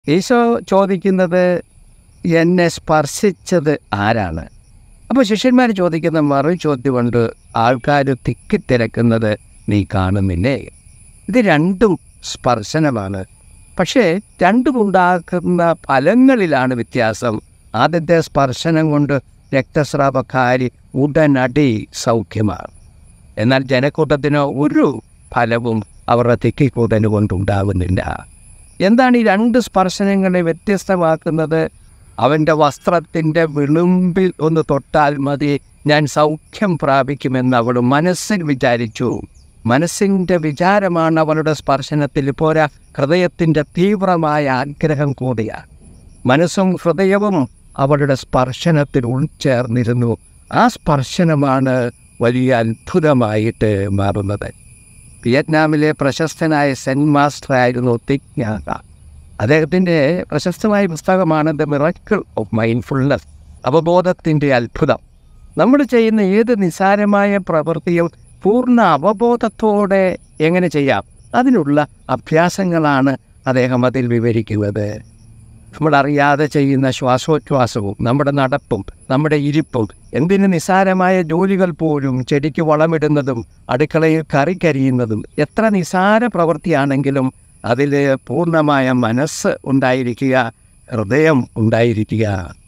ഈശോ ചോദിക്കുന്നത് എന്നെ സ്പർശിച്ചത് ആരാണ്? അപ്പോൾ ശിഷ്യന്മാർ ചോദിക്കുന്ന മറു ചോദ്യം കൊണ്ട് ആൾക്കാർ തിക്കിത്തിരക്കുന്നത് നീ കാണുന്നില്ലേ? ഇത് രണ്ടും സ്പർശനമാണ്. പക്ഷേ രണ്ടുമുണ്ടാക്കുന്ന ഫലങ്ങളിലാണ് വ്യത്യാസം. ആദ്യത്തെ സ്പർശനം കൊണ്ട് രക്തസ്രാവക്കാരി ഉടനടി സൗഖ്യമാണ്. എന്നാൽ ജനക്കൂട്ടത്തിന് ഒരു ഫലവും അവരുടെ തിക്കിക്കൂട്ടൽ കൊണ്ടുണ്ടാകുന്നില്ല. എന്താണ് ഈ രണ്ട് സ്പർശനങ്ങളെ വ്യത്യസ്തമാക്കുന്നത്? അവൻ്റെ വസ്ത്രത്തിൻ്റെ വിളുമ്പിൽ ഒന്ന് തൊട്ടാൽ മതി, ഞാൻ സൗഖ്യം പ്രാപിക്കുമെന്ന് അവൾ മനസ്സിൽ വിചാരിച്ചു. മനസ്സിൻ്റെ വിചാരമാണ് അവളുടെ സ്പർശനത്തിൽ പോരാ, ഹൃദയത്തിൻ്റെ തീവ്രമായ ആഗ്രഹം കൂടിയാണ്. മനസ്സും ഹൃദയവും അവളുടെ സ്പർശനത്തിൽ ഉൾച്ചേർന്നിരുന്നു. ആ സ്പർശനമാണ് വലിയ അത്ഭുതമായിട്ട് മാറുന്നത്. വിയറ്റ്നാമിലെ പ്രശസ്തനായ സെൻറ്റ് മാസ്റ്റർ ആയിരുന്നു തിക് ങ്യാക. അദ്ദേഹത്തിൻ്റെ പ്രശസ്തമായ പുസ്തകമാണ് ദ മിറക്കിൾ ഓഫ് മൈൻഡ്ഫുൾനെസ്, അവബോധത്തിൻ്റെ അത്ഭുതം. നമ്മൾ ചെയ്യുന്ന ഏത് നിസ്സാരമായ പ്രവൃത്തിയും പൂർണ്ണ അവബോധത്തോടെ എങ്ങനെ ചെയ്യാം, അതിനുള്ള അഭ്യാസങ്ങളാണ് അദ്ദേഹം അതിൽ വിവരിക്കുന്നത്. നമ്മളറിയാതെ ചെയ്യുന്ന ശ്വാസോച്ഛ്വാസവും നമ്മുടെ നടപ്പും നമ്മുടെ ഇരിപ്പും, എന്തിന് നിസ്സാരമായ ജോലികൾ പോലും, ചെടിക്ക് വളമിടുന്നതും അടുക്കളയിൽ കറിക്കരിയുന്നതും, എത്ര നിസ്സാര പ്രവൃത്തിയാണെങ്കിലും അതിൽ പൂർണ്ണമായ മനസ്സ് ഉണ്ടായിരിക്കുക, ഹൃദയം ഉണ്ടായിരിക്കുക,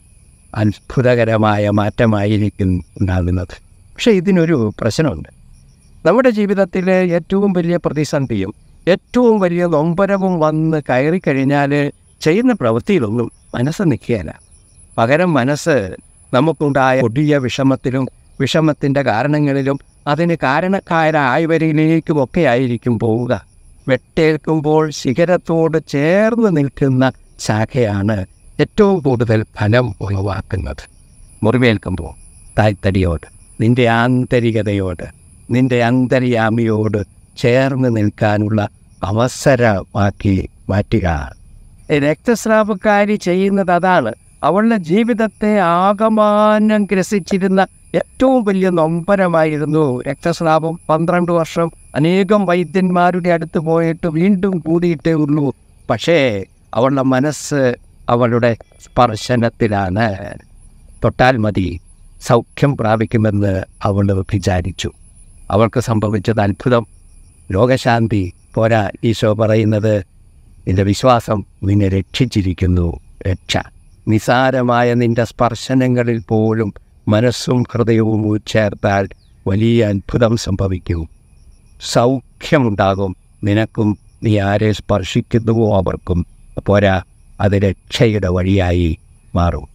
അത്ഭുതകരമായ മാറ്റമായിരിക്കും ഉണ്ടാകുന്നത്. പക്ഷേ ഇതിനൊരു പ്രശ്നമുണ്ട്. നമ്മുടെ ജീവിതത്തിലെ ഏറ്റവും വലിയ പ്രതിസന്ധിയും ഏറ്റവും വലിയ നൊമ്പരവും വന്ന് കയറിക്കഴിഞ്ഞാൽ ചെയ്യുന്ന പ്രവൃത്തിയിലൊന്നും മനസ്സ് നിൽക്കുകയില്ല. പകരം മനസ്സ് നമുക്കുണ്ടായ കൊടിയ വിഷമത്തിലും വിഷമത്തിൻ്റെ കാരണങ്ങളിലും അതിന് കാരണക്കാരായവരിലേക്കുമൊക്കെ ആയിരിക്കും പോവുക. വെട്ടേൽക്കുമ്പോൾ ശിഖരത്തോട് ചേർന്ന് നിൽക്കുന്ന ശാഖയാണ് ഏറ്റവും കൂടുതൽ ഫലം ഉളവാക്കുന്നത്. മുറിവേൽക്കുമ്പോൾ തായ്തടിയോട്, നിൻ്റെ ആന്തരികതയോട്, നിൻ്റെ അന്തര്യാമിയോട് ചേർന്ന് നിൽക്കാനുള്ള അവസരമാക്കി മാറ്റുക. രക്തസ്രാവക്കാരി ചെയ്യുന്നത് അതാണ്. അവളുടെ ജീവിതത്തെ ആകമാനം ഗ്രസിച്ചിരുന്ന ഏറ്റവും വലിയ നൊമ്പരമായിരുന്നു രക്തസ്രാവം. 12 വർഷം അനേകം വൈദ്യന്മാരുടെ അടുത്ത് പോയിട്ട് വീണ്ടും കൂടിയിട്ടേ ഉള്ളൂ. പക്ഷേ അവളുടെ മനസ്സ് അവളുടെ സ്പർശനത്തിലാണ്. തൊട്ടാൽ മതി, സൗഖ്യം പ്രാപിക്കുമെന്ന് അവൾ വിചാരിച്ചു. അവൾക്ക് സംഭവിച്ചത് അത്ഭുതം, രോഗശാന്തി. പോരാ, ഈശോ പറയുന്നത് നിന്റെ വിശ്വാസം നിന്നെ രക്ഷിച്ചിരിക്കുന്നു. രക്ഷ. നിസാരമായ നിന്റെ സ്പർശനങ്ങളിൽ പോലും മനസ്സും ഹൃദയവും ചേർത്താൽ വലിയ അത്ഭുതം സംഭവിക്കും. സൗഖ്യമുണ്ടാകും നിനക്കും. നീ ആരെ സ്പർശിക്കുന്നുവോ അവർക്കും. പോരാ, അത് രക്ഷയുടെ വഴിയായി മാറും.